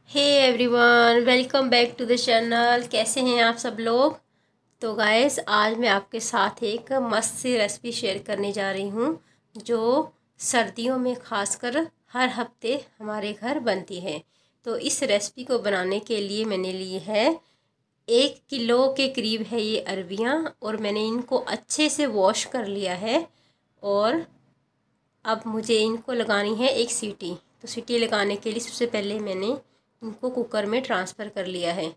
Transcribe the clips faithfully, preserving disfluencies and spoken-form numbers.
Hey everyone, welcome back to the channel. कैसे हैं आप सब लोग। तो गाइस, आज मैं आपके साथ एक मस्त सी रेसिपी शेयर करने जा रही हूँ जो सर्दियों में खासकर हर हफ्ते हमारे घर बनती है। तो इस रेसिपी को बनाने के लिए मैंने ली है एक किलो के करीब है ये अरबियाँ, और मैंने इनको अच्छे से वॉश कर लिया है। और अब मुझे इनको लगानी है एक सीटी। तो सीटी लगाने के लिए सबसे पहले मैंने इनको कुकर में ट्रांसफ़र कर लिया है।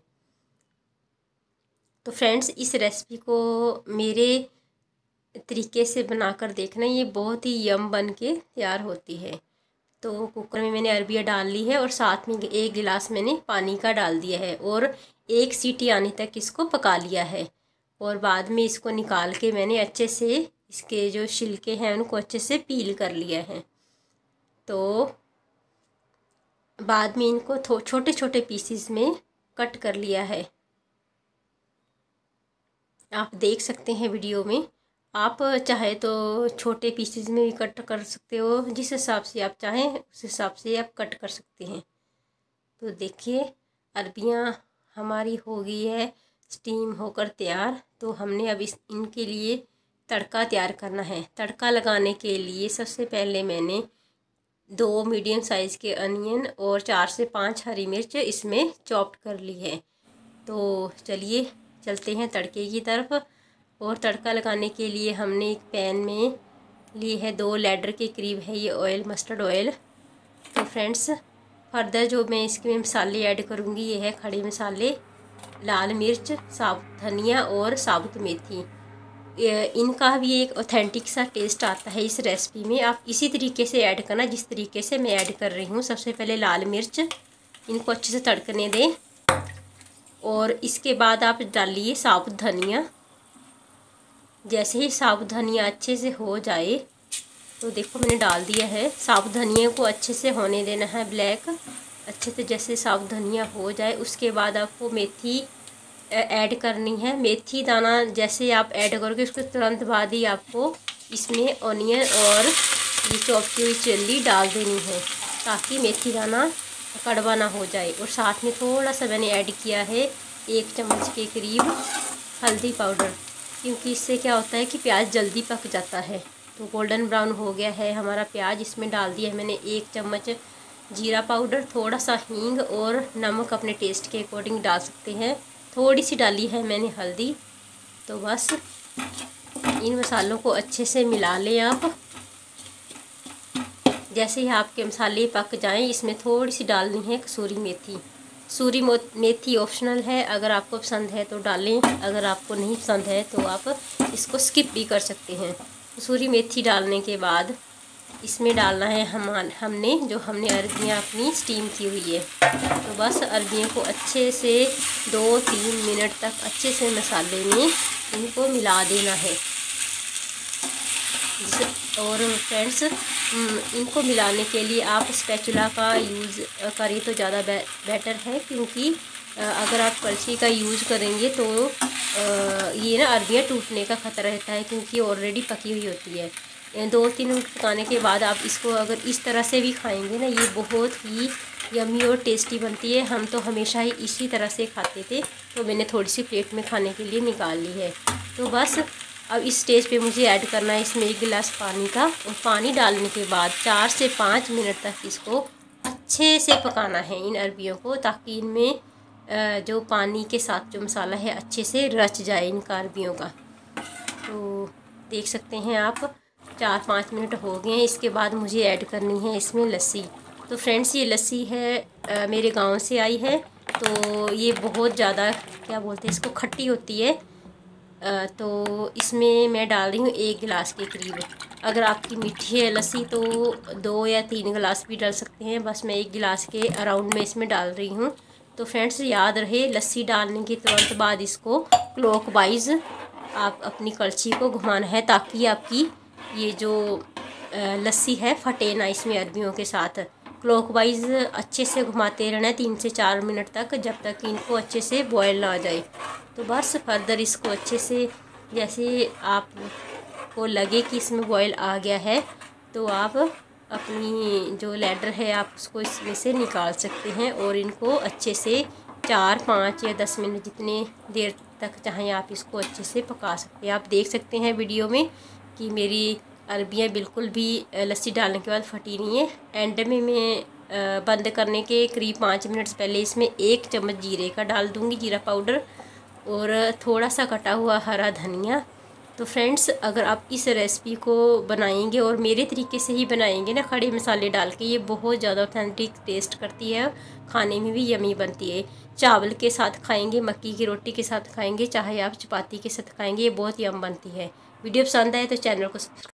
तो फ्रेंड्स, इस रेसिपी को मेरे तरीके से बनाकर देखना, ये बहुत ही यम बन के तैयार होती है। तो कुकर में मैंने अरबिया डाल ली है और साथ में एक गिलास मैंने पानी का डाल दिया है और एक सीटी आने तक इसको पका लिया है। और बाद में इसको निकाल के मैंने अच्छे से इसके जो छिलके हैं उनको अच्छे से पील कर लिया है। तो बाद में इनको छोटे छोटे पीसीस में कट कर लिया है। आप देख सकते हैं वीडियो में। आप चाहे तो छोटे पीसीस में भी कट कर सकते हो, जिस हिसाब से आप चाहें उस हिसाब से आप कट कर सकते हैं। तो देखिए, अरबियाँ हमारी हो गई है स्टीम होकर तैयार। तो हमने अब इस इनके लिए तड़का तैयार करना है। तड़का लगाने के लिए सबसे पहले मैंने दो मीडियम साइज़ के अनियन और चार से पाँच हरी मिर्च इसमें चॉप्ड कर ली है। तो चलिए चलते हैं तड़के की तरफ। और तड़का लगाने के लिए हमने एक पैन में लिए है दो लीटर के करीब है ये ऑयल, मस्टर्ड ऑयल। तो फ्रेंड्स, फर्दर जो मैं इसके मसाले ऐड करूँगी ये है खड़े मसाले, लाल मिर्च, साबुत धनिया और साबुत मेथी। इनका भी एक ऑथेंटिक सा टेस्ट आता है इस रेसिपी में। आप इसी तरीके से ऐड करना जिस तरीके से मैं ऐड कर रही हूँ। सबसे पहले लाल मिर्च, इनको अच्छे से तड़कने दें और इसके बाद आप डालिए साबुत धनिया। जैसे ही साबुत धनिया अच्छे से हो जाए, तो देखो मैंने डाल दिया है। साबुत धनिया को अच्छे से होने देना है ब्लैक, अच्छे से। जैसे साबुत धनिया हो जाए उसके बाद आपको मेथी ऐड करनी है। मेथी दाना जैसे आप ऐड करोगे उसके तुरंत बाद ही आपको इसमें ऑनियन और ये चॉप की हुई चिल्ली डाल देनी है, ताकि मेथी दाना कड़वा ना हो जाए। और साथ में थोड़ा सा मैंने ऐड किया है एक चम्मच के करीब हल्दी पाउडर, क्योंकि इससे क्या होता है कि प्याज जल्दी पक जाता है। तो गोल्डन ब्राउन हो गया है हमारा प्याज। इसमें डाल दिया है मैंने एक चम्मच जीरा पाउडर, थोड़ा सा हींग और नमक अपने टेस्ट के अकॉर्डिंग डाल सकते हैं। थोड़ी सी डाली है मैंने हल्दी। तो बस इन मसालों को अच्छे से मिला लें आप। जैसे ही आपके मसाले पक जाएं, इसमें थोड़ी सी डालनी है कसूरी मेथी। कसूरी मेथी ऑप्शनल है, अगर आपको पसंद है तो डालें, अगर आपको नहीं पसंद है तो आप इसको स्किप भी कर सकते हैं। कसूरी मेथी डालने के बाद इसमें डालना है हम हमने जो हमने अरबियाँ अपनी स्टीम की हुई है। तो बस अरबियों को अच्छे से दो तीन मिनट तक अच्छे से मसाले में इनको मिला देना है। और फ्रेंड्स, इनको मिलाने के लिए आप स्पैचुला का यूज़ करें तो ज़्यादा बे, बेटर है, क्योंकि अगर आप कलछी का यूज़ करेंगे तो ये ना अरबियाँ टूटने का ख़तरा रहता है, क्योंकि ऑलरेडी पकी हुई होती है। दो तीन मिनट पकाने के बाद आप इसको अगर इस तरह से भी खाएंगे ना, ये बहुत ही यमी और टेस्टी बनती है। हम तो हमेशा ही इसी तरह से खाते थे। तो मैंने थोड़ी सी प्लेट में खाने के लिए निकाल ली है। तो बस अब इस स्टेज पे मुझे ऐड करना है इसमें एक गिलास पानी का। और पानी डालने के बाद चार से पाँच मिनट तक इसको अच्छे से पकाना है इन अरबियों को, ताकि इनमें जो पानी के साथ जो मसाला है अच्छे से रच जाए इनका अरबियों का। तो देख सकते हैं आप, चार पाँच मिनट हो गए हैं। इसके बाद मुझे ऐड करनी है इसमें लस्सी। तो फ्रेंड्स, ये लस्सी है आ, मेरे गांव से आई है। तो ये बहुत ज़्यादा क्या बोलते हैं इसको, खट्टी होती है। आ, तो इसमें मैं डाल रही हूँ एक गिलास के करीब। अगर आपकी मीठी है लस्सी तो दो या तीन गिलास भी डाल सकते हैं। बस मैं एक गिलास के अराउंड में इसमें डाल रही हूँ। तो फ्रेंड्स, याद रहे, लस्सी डालने के तुरंत बाद इसको क्लॉकवाइज आप अपनी कलछी को घुमाना है, ताकि आपकी ये जो लस्सी है फटे ना इसमें अरबियों के साथ। क्लॉकवाइज अच्छे से घुमाते रहना है तीन से चार मिनट तक, जब तक इनको अच्छे से बॉयल ना आ जाए। तो बस फर्दर इसको अच्छे से, जैसे आपको लगे कि इसमें बॉयल आ गया है, तो आप अपनी जो लैडर है आप उसको इसमें से निकाल सकते हैं और इनको अच्छे से चार पाँच या दस मिनट जितने देर तक चाहें आप इसको अच्छे से पका सकते हैं। आप देख सकते हैं वीडियो में कि मेरी अरबियाँ बिल्कुल भी लस्सी डालने के बाद फटी नहीं है। एंड में मैं बंद करने के करीब पाँच मिनट पहले इसमें एक चम्मच जीरे का डाल दूँगी, जीरा पाउडर, और थोड़ा सा कटा हुआ हरा धनिया। तो फ्रेंड्स, अगर आप इस रेसिपी को बनाएंगे और मेरे तरीके से ही बनाएंगे ना, खड़े मसाले डाल के, ये बहुत ज़्यादा ऑथेंटिक टेस्ट करती है, खाने में भी यमी बनती है। चावल के साथ खाएंगे, मक्की की रोटी के साथ खाएंगे, चाहे आप चपाती के साथ खाएंगे, ये बहुत यम बनती है। वीडियो पसंद आए तो चैनल को सब्सक्राइब